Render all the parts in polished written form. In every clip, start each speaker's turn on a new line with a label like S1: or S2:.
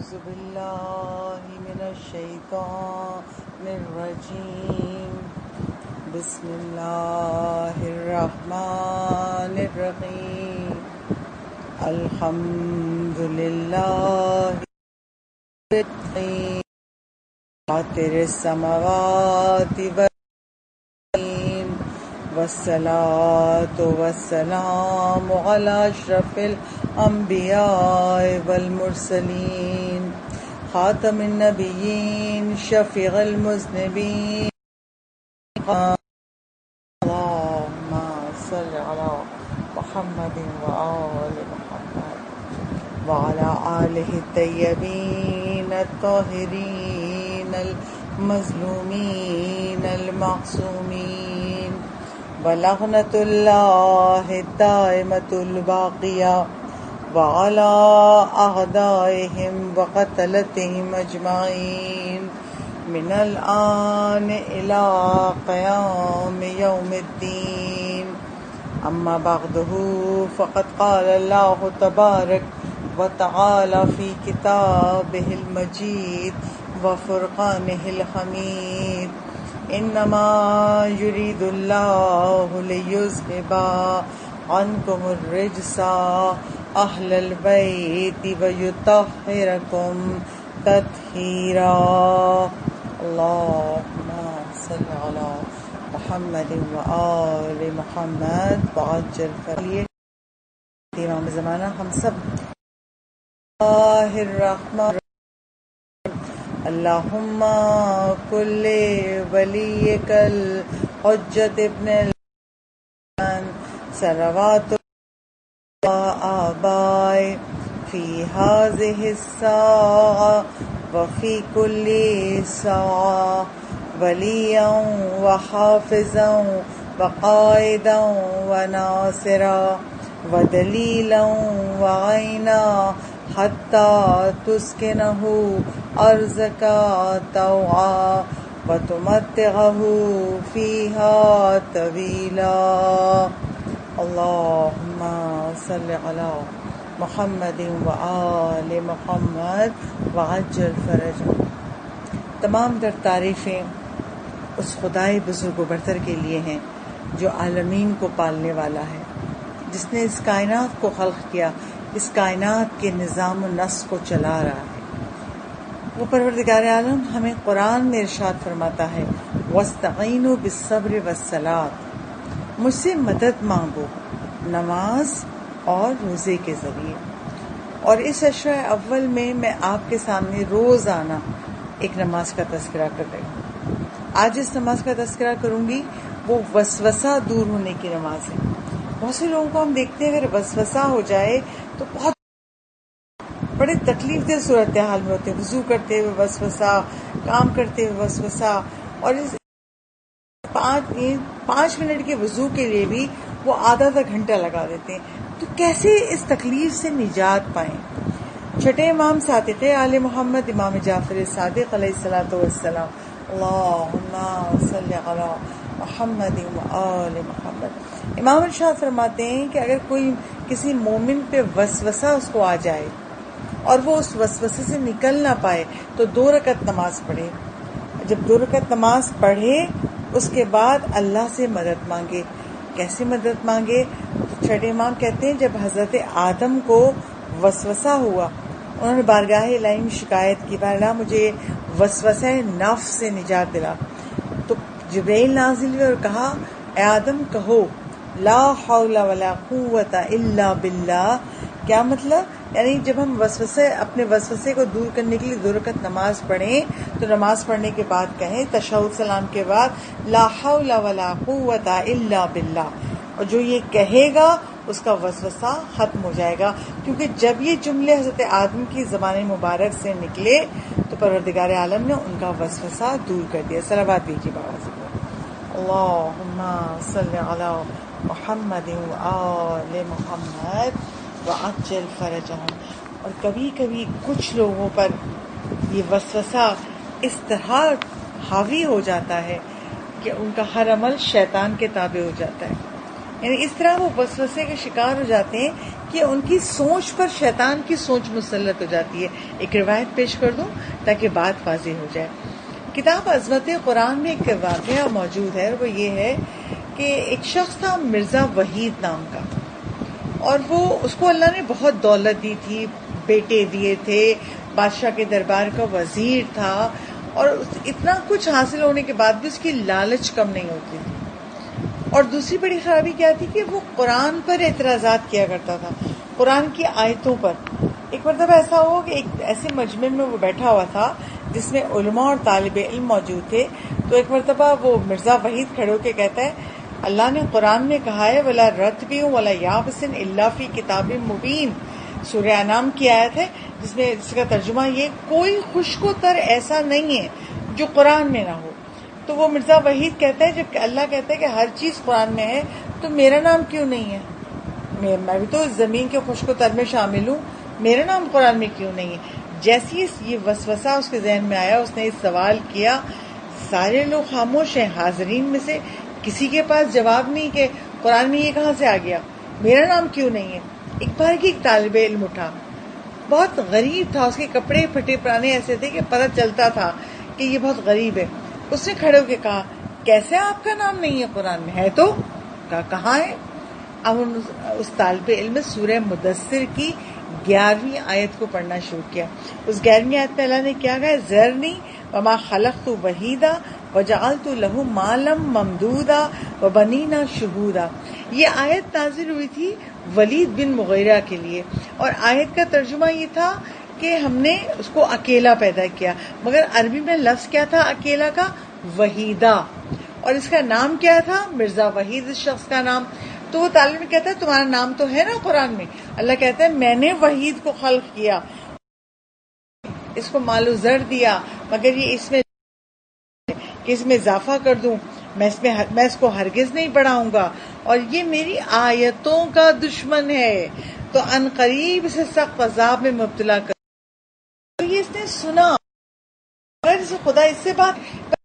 S1: أعوذ بالله من الشيطان الرجيم بسم الله الرحمن الرحيم الحمد لله فاطر السماوات والأرض والصلاة والسلام على أشرف الأنبياء والمرسلين خاتم النبيين شفيع المذنبين اللهم صل على محمد وآل محمد وعلى آله الطيبين الطاهرين المظلومين المعصومين ولعنة الله الدائمة الباقية وعلى أعدائهم وقتلتهم أجمعين من الآن إلى قيام يوم الدين أما بعده فقد قال الله تبارك وتعالى في كتابه المجيد وفرقانه الحميد إنما يريد الله ليذهب عنكم الرجس أهل البيت ويطهركم تطهيرا اللهم صل على محمد وآل محمد وعجل فرجهم امام زمانہ ہم سب اللہ الرحمن اللہم کل ولیک الحجت ابن الحسن صلوات آبائے فی هذه الساعة وفی کل ساعة ولیا وحافظا وقائدا وناصرا ودلیلا وعینا حتی تسکنہ ارضک طوعا وتمتعہ فیہا طویلا اللہم صل علی محمد وآل محمد وعجل فرجہ۔ تمام در تعریفیں اس خدائے بزرگ و برتر کے لیے ہیں جو عالمین کو پالنے والا ہے، جس نے اس کائنات کو خلق کیا، اس کائنات کے نظام و نسق کو چلا رہا ہے۔ وہ پروردگار عالم ہمیں قرآن میں ارشاد فرماتا ہے وَاسْتَعِینُوا بِالصَّبْرِ وَالصَّلَاةِ، مجھ سے مدد مانگو نماز اور روزے کے ذریعے۔ اور اس عشرہ اول میں میں آپ کے سامنے روزانہ ایک نماز کا تذکرہ کر رہی ہوں۔ آج اس نماز کا تذکرہ کروں گی، وہ وسوسہ دور ہونے کی نماز ہے۔ بہت سے لوگوں کو ہم دیکھتے ہیں اگر وسوسہ ہو جائے تو بہت بڑے تکلیف دہ صورتحال میں ہوتے ہیں، وضو کرتے ہوئے وسوسہ، کام کرتے ہوئے وسوسہ، اور اس 5 منٹ کے وضو کے لیے بھی وہ آدھا گھنٹہ لگا دیتے ہیں۔ تو کیسے اس تکلیف سے نجات پائیں؟ چھٹے امام صادق آل محمد امام جعفر صادق علیہ الصلوۃ والسلام اللہم صل علی محمد وآل محمد، امام ارشاد فرماتے ہیں کہ اگر کوئی کسی مومن پہ وسوسہ اس کو آ جائے اور وہ اس وسوسے سے نکل نہ پائے تو 2 رکعت نماز پڑھے۔ جب 2 رکعت نماز پڑھے اس کے بعد اللہ سے مدد مانگے۔ کیسے مدد مانگے؟ چھٹے امام کہتے ہیں جب حضرت آدم کو وسوسہ ہوا، انہوں نے بارگاہ الہی میں شکایت کی، اللہ مجھے وسوسہ نفس سے نجات دلا۔ تو جبرائیل نازل ہوئے اور کہا اے آدم کہو لا حول ولا قوت الا باللہ۔ کیا مطلب؟ یعنی جب ہم اپنے وسوسے کو دور کرنے کے لیے 2 رکعت نماز پڑھیں تو نماز پڑھنے کے بعد کہیں تشہد سلام کے بعد لا حول ولا قوت الا باللہ، اور جو یہ کہے گا اس کا وسوسہ ختم ہو جائے گا، کیونکہ جب یہ جملے حضرت آدم کی زبان مبارک سے نکلے تو پروردگار عالم نے ان کا وسوسہ دور کر دیا۔ صلوات دیجیے بابا سے، اللہم صلی علی محمد وآل محمد وعجل فرجہم۔ اور کبھی کبھی کچھ لوگوں پر یہ وسوسہ اس طرح حاوی ہو جاتا ہے کہ ان کا ہر عمل شیطان کے تابع ہو جاتا ہے، یعنی اس طرح وہ وسوسے کے شکار ہو جاتے ہیں کہ ان کی سوچ پر شیطان کی سوچ مسلط ہو جاتی ہے. ایک روایت پیش کر دوں تاکہ بات واضح ہو جائے. کتاب عظمت قرآن میں ایک واقعہ موجود ہے، وہ یہ ہے کہ ایک شخص تھا مرزا وحید نام کا، اور وہ اس کو اللہ نے بہت دولت دی تھی، بیٹے دیے تھے، بادشاہ کے دربار کا وزیر تھا، اور اتنا کچھ حاصل ہونے کے بعد بھی اس کی لالچ کم نہیں ہوتی تھی. اور دوسری بڑی خرابی کیا تھی کہ وہ قرآن پر اعتراضات کیا کرتا تھا، قرآن کی آیتوں پر. ایک مرتبہ ایسا ہوا کہ ایک ایسے مجمع میں وہ بیٹھا ہوا تھا جس میں علماء اور طالب علم موجود تھے. تو ایک مرتبہ وہ مرزا وحید کھڑے ہو کے کہتا ہے اللہ نے قرآن میں کہا ہے ولا رتب ولا یابس الا فی کتاب مبین. سورہ انعام کی آیت ہے جس کا ترجمہ یہ کوئی خشک و تر ایسا نہیں ہے جو قرآن میں نہ ہو. تو وہ مرزا وحید کہتا ہے جب اللہ کہتا ہے کہ ہر چیز قرآن میں ہے تو میرا نام کیوں نہیں ہے؟ میں بھی تو زمین کے خشک و تر میں شامل ہوں، میرا نام قرآن میں کیوں نہیں ہے؟ جیسی یہ وسوسہ اس کے ذہن میں آیا، اس نے اس سوال کیا. سارے لوگ خاموش ہیں، حاضرین میں سے کسی کے پاس جواب نہیں کہ قرآن میں یہ کہاں سے آ گیا، میرا نام کیوں نہیں ہے. ایک بار کی ایک طالب علم اٹھا، بہت غریب تھا، اس کے کپڑے پھٹے پرانے ایسے تھے کہ پتہ چلتا تھا کہ یہ بہت غریب ہے. اس نے کھڑے ہو کے کہا کیسے آپ کا نام نہیں ہے قرآن میں؟ ہے تو. کہا کہاں ہے؟ اب اس طالب علم نے سورہ مدثر کی 11ویں آیت کو پڑھنا شروع کیا. اس 11ویں آیت میں اللہ نے کیا کہا؟ ذرنی وما خلقت وحیدا وجعلت له مالا ممدودا وبنینا شہودا. یہ آیت نازل ہوئی تھی ولید بن مغیرہ کے لیے، اور آیت کا ترجمہ یہ تھا کہ ہم نے اس کو اکیلا پیدا کیا. مگر عربی میں لفظ کیا تھا اکیلا کا؟ وحیدہ. اور اس کا نام کیا تھا؟ مرزا وحید اس شخص کا نام. تو وہ طالب میں کہتا ہے تمہارا نام تو ہے نا قرآن میں؟ اللہ کہتا ہے میں نے وحید کو خلق کیا، اس کو مال و زر دیا، مگر یہ اس میں کہ اس میں اضافہ کر دوں، میں اس کو ہرگز نہیں بڑھاؤں گا، اور یہ میری آیتوں کا دشمن ہے تو ان قریب اسے سخت عذاب میں مبتلا کر. تو یہ اس نے سنا، اگر خدا اس سے بات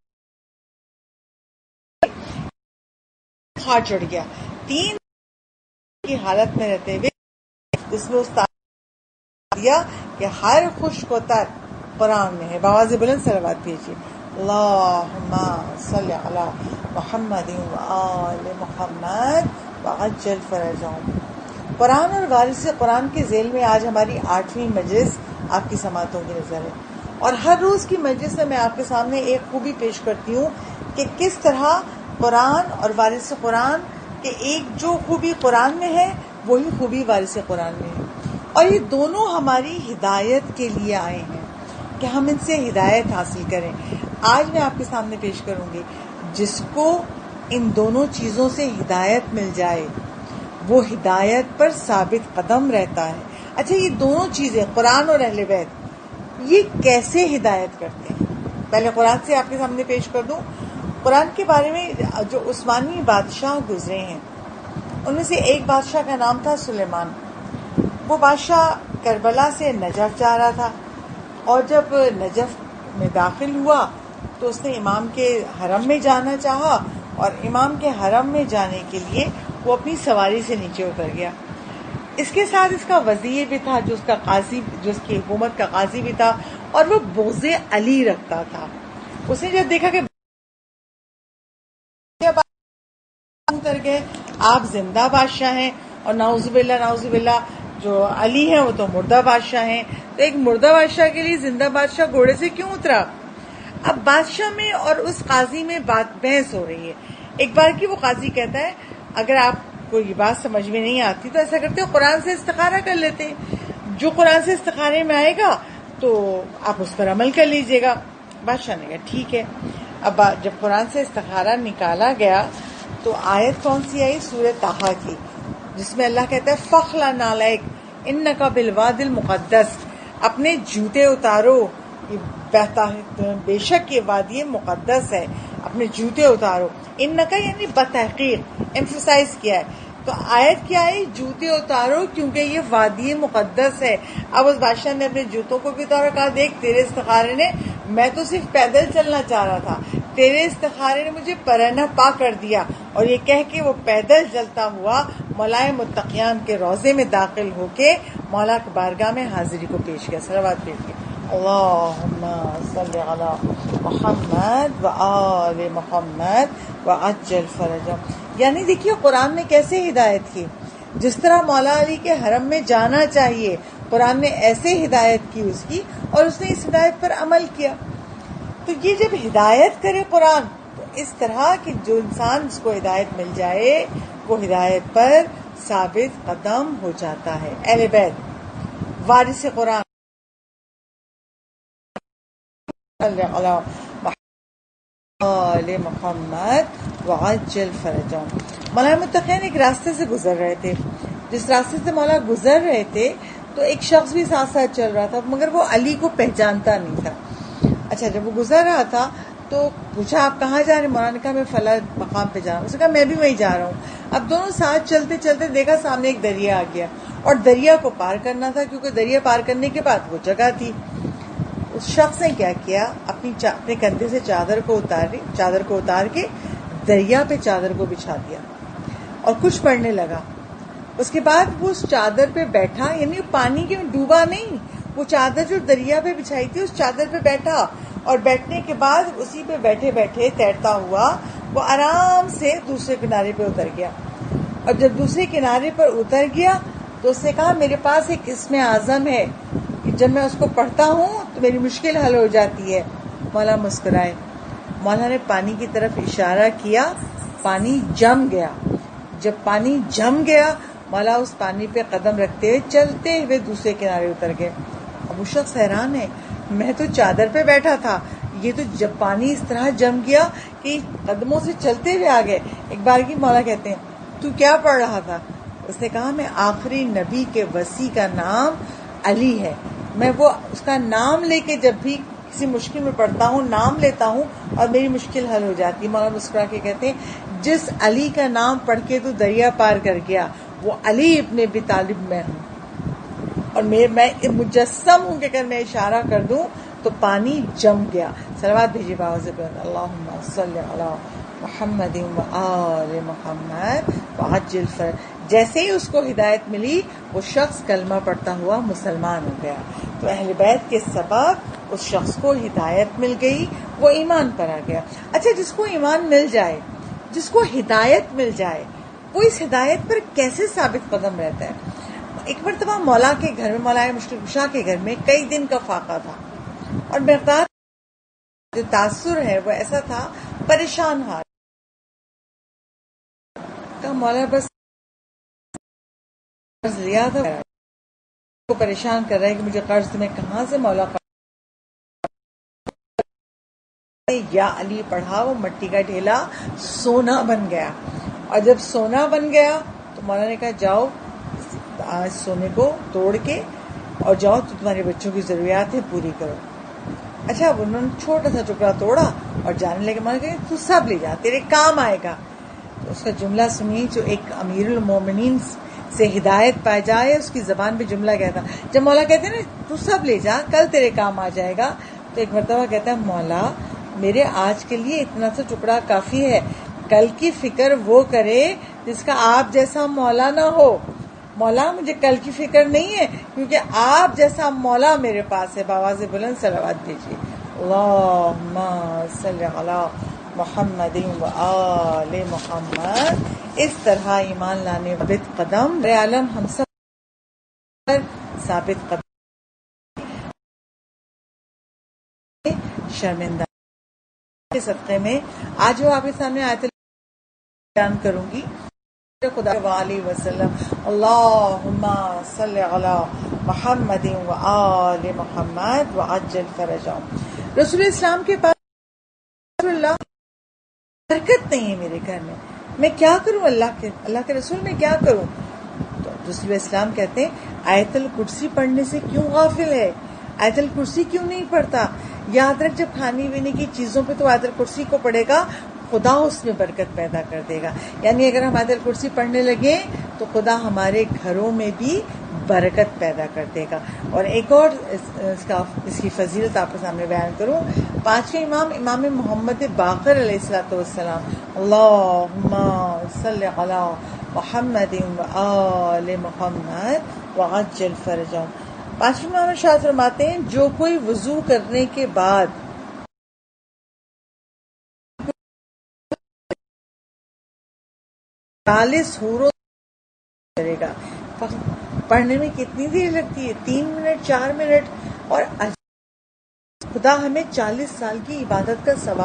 S1: ہاتھ چڑھ گیا. 3 کی حالت میں رہتے ہوئے جس میں استاد دیا کہ ہر خشک و تر قرآن میں ہے. بآواز بلند صلوات بھیجیے. اللہم صلی علی محمد وآل محمد وعجل فرجهم. قرآن اور وارث قرآن کے ذیل میں آج ہماری 8ویں مجلس آپ کی سماعتوں کی نظر ہے، اور ہر روز کی مجلس میں آپ کے سامنے ایک خوبی پیش کرتی ہوں کہ کس طرح قرآن اور وارث قرآن کہ ایک جو خوبی قرآن میں ہے وہی خوبی وارث قرآن میں ہے، اور یہ دونوں ہماری ہدایت کے لیے آئے ہیں کہ ہم ان سے ہدایت حاصل کریں. آج میں آپ کے سامنے پیش کروں گی جس کو ان دونوں چیزوں سے ہدایت مل جائے وہ ہدایت پر ثابت قدم رہتا ہے. اچھا، یہ دونوں چیزیں قرآن اور اہل بیت یہ کیسے ہدایت کرتے ہیں؟ پہلے قرآن سے آپ کے سامنے پیش کر دوں. قرآن کے بارے میں جو عثمانی بادشاہ گزرے ہیں ان میں سے ایک بادشاہ کا نام تھا سلیمان. وہ بادشاہ کربلا سے نجف جا رہا تھا، اور جب نجف میں داخل ہوا تو اس نے امام کے حرم میں جانا چاہا، اور امام کے حرم میں جانے کے لیے وہ اپنی سواری سے نیچے اتر گیا. اس کے ساتھ اس کا وزیر بھی تھا جو اس کی حکومت کا قاضی بھی تھا، اور وہ بغض علی رکھتا تھا. اس نے جب دیکھا کہ اتر گئے، آپ زندہ بادشاہ ہیں، اور نعوذ باللہ جو علی ہیں وہ تو مردہ بادشاہ ہیں، تو ایک مردہ بادشاہ کے لیے زندہ بادشاہ گھوڑے سے کیوں اترا؟ اب بادشاہ میں اور اس قاضی میں بحث ہو رہی ہے. ایک بار کی وہ قاضی کہتا ہے اگر آپ کو یہ بات سمجھ میں نہیں آتی تو ایسا کرتے ہو قرآن سے استخارہ کر لیتے ہیں، جو قرآن سے استخارے میں آئے گا تو آپ اس پر عمل کر لیجئے گا. بادشاہ نے کہا ٹھیک ہے. اب جب قرآن سے استخارہ نکالا گیا تو آیت کون سی آئی؟ سورہ طٰہٰ کی، جس میں اللہ کہتا ہے فَخْلَعْ نَعْلَيْكَ إِنَّكَ بِالْوَادِ الْمُقَدَّسِ. اپنے جوتے اتارو، بے شک یہ وادی مقدس ہے، اپنے جوتے اتارو. انکا یعنی بتحقیق، ایمفسائز کیا ہے. تو آیت کیا ہے؟ جوتے اتارو کیونکہ یہ وادی مقدس ہے. اب اس بادشاہ نے اپنے جوتوں کو بھی اتارا، کہا دیکھ تیرے استخارے نے، میں تو صرف پیدل چلنا چاہ رہا تھا، تیرے استخارے نے مجھے پرنا پا کر دیا. اور یہ کہہ کے وہ پیدل چلتا ہوا مولائے متقیان کے روضے میں داخل ہو کے مولا کی بارگاہ میں حاضری کو پیش کیا. صلوات پیش کی. اللہم صلی علی محمد و آل محمد و عجل فرجهم. یعنی دیکھیے قرآن نے کیسے ہدایت کی. جس طرح مولا علی کے حرم میں جانا چاہیے قرآن نے ایسے ہدایت کی اس کی، اور اس نے اس ہدایت پر عمل کیا. تو یہ جب ہدایت کرے قرآن تو اس طرح کہ جو انسان جس کو ہدایت مل جائے وہ ہدایت پر ثابت قدم ہو جاتا ہے. اہل بیت وارث قرآن علی محمد وعجل فرجهم. مولا متقین ایک راستے سے گزر رہے تھے. جس راستے سے مولا گزر رہے تھے تو ایک شخص بھی ساتھ ساتھ چل رہا تھا، مگر وہ علی کو پہچانتا نہیں تھا. اچھا جب وہ گزر رہا تھا تو پوچھا آپ کہاں جا رہے ہیں؟ مولانا نے کہا میں فلاں مقام پہ جا رہا ہوں. اس نے کہا میں بھی وہیں جا رہا ہوں. اب دونوں ساتھ چلتے چلتے دیکھا سامنے ایک دریا آ گیا اور دریا کو پار کرنا تھا، کیونکہ دریا پار کرنے کے بعد وہ جگہ تھی. اس شخص نے کیا کیا، اپنے کندھے سے چادر کو اتار کے دریا پہ چادر کو بچھا دیا اور کچھ پڑھنے لگا. اس کے بعد وہ اس چادر پہ بیٹھا، یعنی پانی کے ڈوبا نہیں، وہ چادر جو دریا پہ بچھائی تھی اس چادر پہ بیٹھا، اور بیٹھنے کے بعد اسی پہ بیٹھے بیٹھے تیرتا ہوا وہ آرام سے دوسرے کنارے پہ اتر گیا. اور جب دوسرے کنارے پر اتر گیا تو اس نے کہا میرے پاس ایک اسم اعظم ہے کہ جب میں اس کو پڑھتا ہوں تو میری مشکل حل ہو جاتی ہے. مولا مسکرائے. مولا نے پانی کی طرف اشارہ کیا، پانی جم گیا. جب پانی جم گیا مولا اس پانی پہ قدم رکھتے ہوئے چلتے ہوئے دوسرے کنارے اتر گئے. اب وہ شخص حیران ہے، میں تو چادر پہ بیٹھا تھا، یہ تو جب پانی اس طرح جم گیا کہ قدموں سے چلتے ہوئے آ گئے. ایک بار کی مولا کہتے ہیں تو کیا پڑھ رہا تھا؟ اس نے کہا میں آخری نبی کے وصی کا نام علی ہے، میں وہ اس کا نام لے کے جب بھی کسی مشکل میں پڑھتا ہوں نام لیتا ہوں اور میری مشکل حل ہو جاتی ہے. مولا مسکرا کے کہتے ہیں جس علی کا نام پڑھ کے تو دریا پار کر گیا وہ علی ابن ابی طالب میں ہوں، اور میں مجسم ہوں کہ اگر میں اشارہ کر دوں تو پانی جم گیا. صلوات بھیجیے بابا سے اللہم صلی علی محمد و آل محمد وعجل فرج. جیسے ہی اس کو ہدایت ملی وہ شخص کلمہ پڑھتا ہوا مسلمان ہو گیا. تو اہل بیت کے سبب اس شخص کو ہدایت مل گئی، وہ ایمان پر آ گیا. اچھا جس کو ایمان مل جائے، جس کو ہدایت مل جائے، وہ اس ہدایت پر کیسے ثابت قدم رہتا ہے؟ ایک مرتبہ مولا کے گھر میں، مولا مشکل کشا کے گھر میں کئی دن کا فاقہ تھا، اور مقدار جو تاثر ہے وہ ایسا تھا پریشان حال کا. مولا بس قرض لیا تھا کو پریشان کر رہا ہے کہ مجھے قرض میں کہاں سے مولا یا علی پڑھا. وہ مٹی کا ڈھیلا سونا بن گیا، اور جب سونا بن گیا تو مولا نے کہا جاؤ آج سونے کو توڑ کے اور جاؤ تو تمہارے بچوں کی ضروریات ہے پوری کرو. اچھا انہوں نے چھوٹا سا ٹکڑا توڑا اور جانے لگے. مولا کہا تو سب لے جا، تیرے کام آئے گا. تو اس کا جملہ سنیے جو ایک امیر المومنین سے ہدایت پائے جائے اس کی زبان پہ جملہ کہتا. جب مولا کہتے ہیں نا تو سب لے جا کل تیرے کام آ جائے گا، تو ایک مرتبہ کہتا ہے مولا میرے آج کے لیے اتنا سا ٹکڑا کافی ہے، کل کی فکر وہ کرے جس کا آپ جیسا مولا نہ ہو. مولا مجھے کل کی فکر نہیں ہے کیونکہ آپ جیسا مولا میرے پاس ہے. بآواز بلند صلوات دیجیے اللہم صلی علی محمد و آل محمد. اس طرح ایمان لانے ثابت قدم عالم ہم سب ثابت قدم شرمندہ کے صدقے میں آج وہ آپ کے سامنے آیت بیان کروں گی. خدا علیہ وسلم اللہم صلی علی محمد و آل محمد وعجل فرجهم. رسول اسلام کے پاس رسول اللہ برکت نہیں ہے میرے گھر میں کیا کروں؟ اللہ کے رسول میں کیا کروں؟ تو رسول اسلام کہتے ہیں آیت الکرسی پڑھنے سے کیوں غافل ہے؟ آیت الکرسی کیوں نہیں پڑھتا؟ یاد رکھ جب کھانے پینے کی چیزوں پہ تو آیت الکرسی کو پڑھے گا خدا اس میں برکت پیدا کر دے گا. یعنی اگر ہم آیت الکرسی پڑھنے لگیں تو خدا ہمارے گھروں میں بھی برکت پیدا کر دے گا. اور ایک اور اس کی فضیلت آپ کے سامنے بیان کروں. پانچویں امام محمد باقر علیہ الصلوۃ والسلام اللہم صلی علی محمد وآل محمد وعجل فرجهم۔ پانچویں امام شاہ فرماتے ہیں جو کوئی وضو کرنے کے بعد 40 حوروں کرے گا، پڑھنے میں کتنی دیر لگتی ہے؟ 3 منٹ 4 منٹ، اور خدا ہمیں 40 سال کی عبادت کا ثواب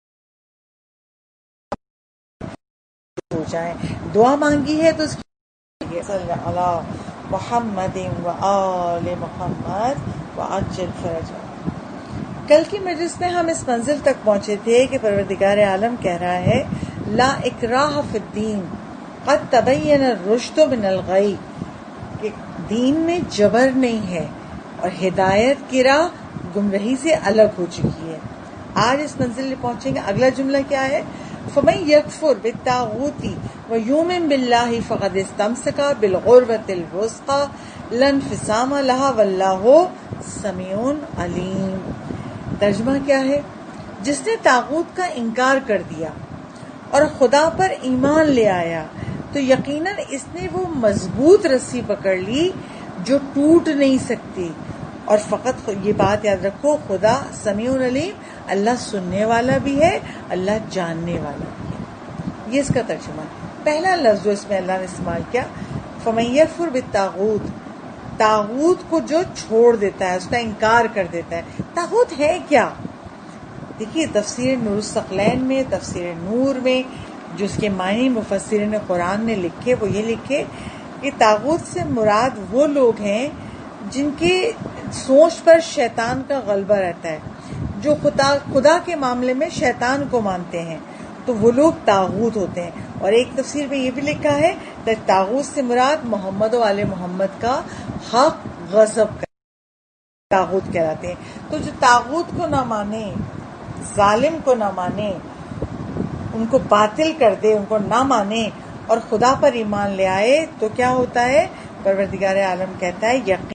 S1: ہو جائے۔ دعا مانگی ہے تو اس کی صلی اللہ محمد وآل محمد وعجل فرجهم۔ کل کی مجلس میں ہم اس منزل تک پہنچے تھے کہ پروردگار عالم کہہ رہا ہے لا اکراہ فی الدین قد تبین الرشد من الغی، کہ دین میں جبر نہیں ہے اور ہدایت کی راہ گمراہی سے الگ ہو چکی ہے۔ آج اس منزل میں پہنچیں گے۔ اگلا جملہ کیا ہے؟ فَمَن يَكْفُرْ بِالطَّاغُوتِ وَيُؤْمِن بِاللَّهِ فَقَدِ اسْتَمْسَكَ بِالْعُرْوَةِ الْوُثْقَىٰ لَا انفصام لَهَا وَاللَّهُ سَمِيعٌ عَلِيمٌ۔ ترجمہ کیا ہے؟ جس نے طاغوت کا انکار کر دیا اور خدا پر ایمان لے آیا تو یقیناً اس نے وہ مضبوط رسی پکڑ لی جو ٹوٹ نہیں سکتی، اور فقط یہ بات یاد رکھو خدا سمیع علیم، اللہ سننے والا بھی ہے، اللہ جاننے والا بھی ہے۔ یہ اس کا ترجمہ ہے۔ پہلا لفظ جو اس میں اللہ نے استعمال کیا فَمَن يَكْفُرْ بِالطَّاغُوتِ، طاغوت کو جو چھوڑ دیتا ہے، اس کا انکار کر دیتا ہے۔ طاغوت ہے کیا؟ دیکھیے تفسیر نور الثقلین میں، تفسیر نور میں جو اس کے معنی مفسرین قرآن نے لکھے وہ یہ لکھے کہ طاغوت سے مراد وہ لوگ ہیں جن کی سوچ پر شیطان کا غلبہ رہتا ہے، جو خدا کے معاملے میں شیطان کو مانتے ہیں، تو وہ لوگ طاغوت ہوتے ہیں۔ اور ایک تفسیر میں یہ بھی لکھا ہے کہ طاغوت سے مراد محمد و آل محمد کا حق غضب کا طاغوت کہلاتے ہیں۔ تو جو طاغوت کو نہ مانے، ظالم کو نہ مانے، ان کو باطل کر دے، ان کو نہ مانے اور خدا پر ایمان لے آئے تو کیا ہوتا ہے؟ پروردگار عالم کہتا ہے یقین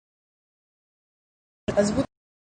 S1: مضبوط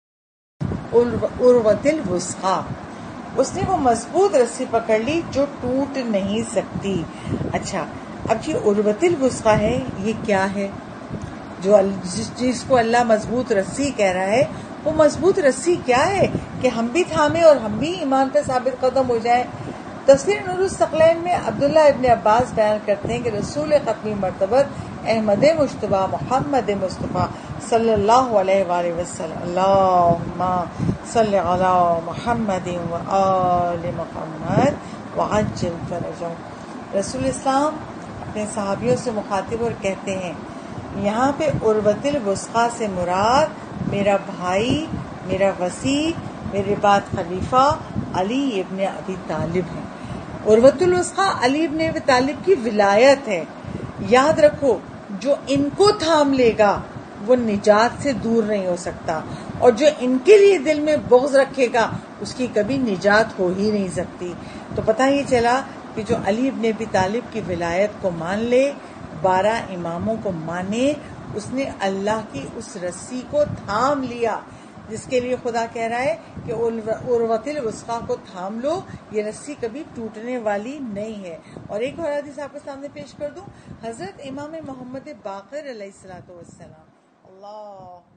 S1: عروۃ الوثقیٰ، اس نے وہ مضبوط رسی پکڑ لی جو ٹوٹ نہیں سکتی۔ اچھا، اب یہ عروۃ الوثقیٰ ہے، یہ کیا ہے؟ جو جس کو اللہ مضبوط رسی کہہ رہا ہے، وہ مضبوط رسی کیا ہے کہ ہم بھی تھامیں اور ہم بھی ایمان پہ ثابت قدم ہو جائیں؟ تفسیر نور الثقلین میں عبداللہ ابن عباس بیان کرتے ہیں کہ رسول ختمی مرتبت احمد مجتبی محمد مصطفیٰ صلی اللہ علیہ وآلہ وسلم اللہم صلی علی محمد وآل محمد وعجل فرجهم، رسول اسلام اپنے صحابیوں سے مخاطب اور کہتے ہیں یہاں پہ عروۃ الوثقیٰ سے مراد میرا بھائی، میرا وسیع، میرے بعد خلیفہ علی ابن ابی طالب ہیں۔ عروۃ الوثقیٰ علی ابن ابی طالب کی ولایت ہے۔ یاد رکھو جو ان کو تھام لے گا وہ نجات سے دور نہیں ہو سکتا، اور جو ان کے لیے دل میں بغض رکھے گا اس کی کبھی نجات ہو ہی نہیں سکتی۔ تو پتہ یہ چلا کہ جو علی ابن ابی طالب کی ولایت کو مان لے، 12 اماموں کو مانے، اس نے اللہ کی اس رسی کو تھام لیا جس کے لیے خدا کہہ رہا ہے کہ عروۃ الوثقیٰ کو تھام لو، یہ رسی کبھی ٹوٹنے والی نہیں ہے۔ اور ایک اور حدیث آپ کے سامنے پیش کر دوں، حضرت امام محمد باقر علیہ السلام اللہ